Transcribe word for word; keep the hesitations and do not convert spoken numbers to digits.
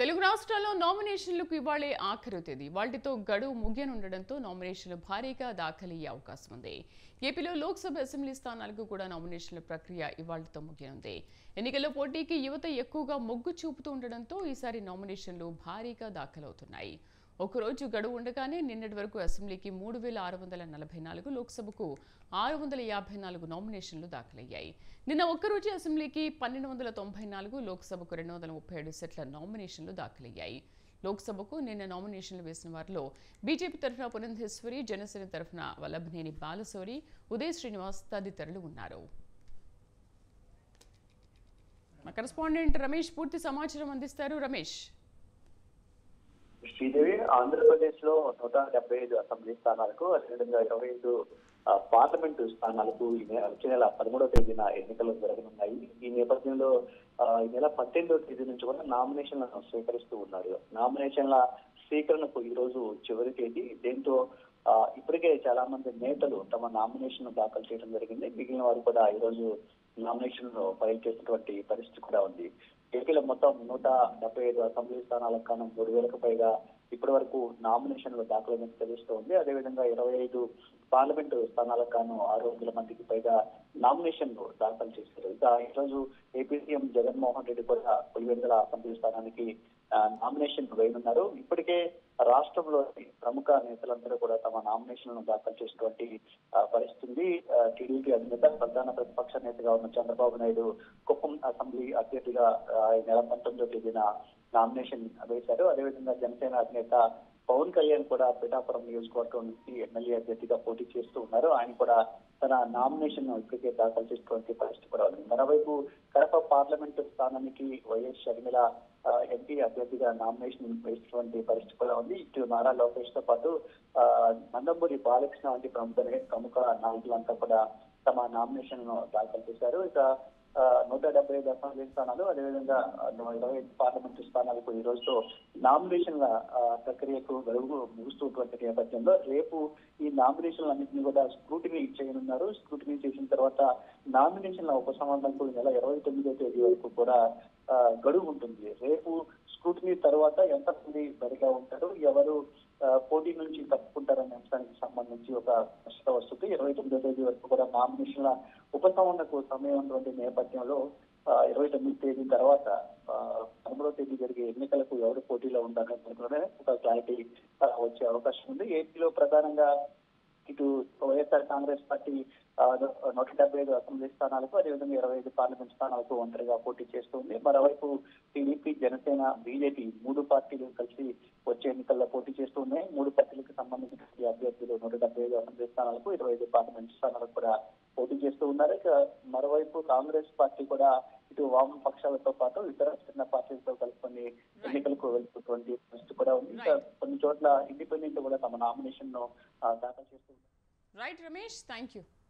తెలుగు రాష్ట్రాల్లో నామినేషన్లకు ఇవాళే ఆఖరు తేదీ. వాటితో గడువు ముగియనుండడంతో నామినేషన్లు భారీగా దాఖలయ్యే అవకాశం ఉంది. ఏపీలో లోక్సభ అసెంబ్లీ స్థానాలకు కూడా నామినేషన్ల ప్రక్రియ ఇవాళ్లతో ముగియనుంది. ఎన్నికల్లో పోటీకి యువత ఎక్కువగా మొగ్గు చూపుతూ ఉండడంతో ఈసారి నామినేషన్లు భారీగా దాఖలవుతున్నాయి. ఒకరోజు గడువు ఉండగానే నిన్నటి వరకు అసెంబ్లీకి మూడు వేల ఆరు వందల నలభై నాలుగు, లోక్సభకు ఆరు వందల యాభై నాలుగు నామినేషన్లు దాఖలయ్యాయి. నిన్న ఒక్కరోజు అసెంబ్లీకి పన్నెండు వందల తొంభై నాలుగు, లోక్సభకు రెండు వందల ముప్పై ఏడు సెట్ల నామినేషన్లు దాఖలయ్యాయి. లోక్సభకు నిన్న నామినేషన్లు వేసిన వారిలో బీజేపీ తరఫున పురంధేశ్వరి, జనసేన తరఫున వల్లభనేని బాలశౌరి, ఉదయ్ శ్రీనివాస్ తదితరులు ఉన్నారు. మా కరెస్పాండెంట్ రమేష్ పూర్తి సమాచారం అందిస్తారు. రమేష్. శ్రీదేవి, ఆంధ్రప్రదేశ్ లో నూట డెబ్బై ఐదు అసెంబ్లీ స్థానాలకు, అదేవిధంగా ఇరవై ఐదు పార్లమెంటు స్థానాలకు వచ్చే నెల పదమూడవ తేదీన ఎన్నికలు జరగనున్నాయి. ఈ నేపథ్యంలో ఈ నెల పద్దెనిమిదవ తేదీ నుంచి కూడా నామినేషన్లను స్వీకరిస్తూ ఉన్నారు. నామినేషన్ల స్వీకరణకు ఈ రోజు చివరి తేదీ. దీంతో ఇప్పటికే చాలా మంది నేతలు తమ నామినేషన్ దాఖలు చేయడం జరిగింది. మిగిలిన వారు కూడా ఈ రోజు నామినేషన్ ఫైల్ చేసినటువంటి పరిస్థితి కూడా ఉంది. ఏపీలో మొత్తం నూట డెబ్బై ఐదు అసెంబ్లీ స్థానాలకు కాను మూడు వేలకు పైగా ఇప్పటి వరకు నామినేషన్లు దాఖలైన తెలుస్తోంది. అదేవిధంగా ఇరవై ఐదు పార్లమెంటు స్థానాలకు కాను ఆరు వందల మందికి పైగా నామినేషన్లు దాఖలు చేశారు. ఇక ఈరోజు ఏపీ సీఎం జగన్మోహన్ రెడ్డి కూడా పులివెందుల అసెంబ్లీ స్థానానికి నామినేషన్ వేయనున్నారు. ఇప్పటికే రాష్ట్రంలోని ప్రముఖ నేతలందరూ కూడా తమ నామినేషన్లను దాఖలు చేసినటువంటి పరిస్థితి. టీడీపీ అధినేత, ప్రధాన ప్రతిపక్ష నేతగా ఉన్న చంద్రబాబు నాయుడు కుప్పం అసెంబ్లీ అభ్యర్థిగా ఈ నెల పంతొమ్మిదో తేదీన నామినేషన్ వేశారు. అదేవిధంగా జనసేన అధినేత పవన్ కళ్యాణ్ కూడా పిఠాపురం నియోజకవర్గం నుంచి ఎమ్మెల్యే అభ్యర్థిగా పోటీ చేస్తూ ఉన్నారు. ఆయన కూడా తన నామినేషన్ ఇప్పటికే దాఖలు చేసినటువంటి పరిస్థితి కూడా ఉంది. మరోవైపు కడప పార్లమెంటు స్థానానికి వైఎస్ షర్మిల ఎంపీ అభ్యర్థిగా నామినేషన్ వేసినటువంటి పరిస్థితి కూడా ఉంది. ఇటు నారా లోకేష్ తో పాటు ఆ నందమూరి బాలకృష్ణ వంటి ప్రముఖ ప్రముఖ నాయకులంతా కూడా తమ నామినేషన్ దాఖలు చేశారు. ఇక నూట డెబ్బై ఐదు అసెంబ్లీ స్థానాలు, అదేవిధంగా ఇరవై ఐదు పార్లమెంటు స్థానాలకు ఈ రోజుతో నామినేషన్ల ప్రక్రియకు గడువు ముగుస్తున్నటువంటి నేపథ్యంలో రేపు ఈ నామినేషన్లన్నింటినీ కూడా స్క్రూటినీ చేయనున్నారు. స్క్రూటినీ చేసిన తర్వాత నామినేషన్ల ఉపసంహరణకు ఈ నెల ఇరవై తొమ్మిదో తేదీ వరకు కూడా గడువు ఉంటుంది. రేపు స్క్రూటినీ తర్వాత ఎంతమంది బరిగా ఉంటారు, ఎవరు పోటీ నుంచి తప్పుకుంటారనే అంశానికి సంబంధించి ఒక ప్రశ్న వస్తుంది. ఇరవై తొమ్మిదో తేదీ వరకు కూడా నామినేషన్ల ఉపసంహరణకు సమయం ఉన్నటువంటి నేపథ్యంలో ఇరవై తొమ్మిది తేదీ తర్వాత పదమూడవ తేదీ జరిగే ఎన్నికలకు ఎవరు పోటీలో ఉండాలనే ఒక క్లారిటీ వచ్చే అవకాశం ఉంది. ఏపీలో ప్రధానంగా ఇటు వైఎస్ఆర్ కాంగ్రెస్ పార్టీ నూట డెబ్బై ఐదు అసెంబ్లీ స్థానాలకు, అదేవిధంగా ఇరవై ఐదు పార్లమెంట్ స్థానాలకు ఒంటరిగా పోటీ చేస్తుంది. మరోవైపు టీడీపీ, జనసేన, బీజేపీ మూడు పార్టీలు కలిసి వచ్చే ఎన్నికల్లో పోటీ చేస్తూ ఉన్నాయి. మూడు పార్టీలకు సంబంధించిన అభ్యర్థులు నూట డెబ్బై ఐదు అసెంబ్లీ స్థానాలకు, ఇరవై ఐదు పార్లమెంట్ స్థానాలకు కూడా పోటీ చేస్తూ ఉన్నారు. ఇక మరోవైపు కాంగ్రెస్ పార్టీ కూడా ఇటు వామ పక్షాలతో పాటు ఇతర చిన్న పార్టీలతో కలుపుకొని ఎన్నికలకు వెళ్తున్నటువంటి పరిస్థితి కూడా ఉంది. ఇంకా కొన్ని చోట్ల ఇండిపెండెంట్ కూడా తమ నామినేషన్ ను దాఖలు చేస్తూ ఉన్నారు. Right Ramesh, thank you.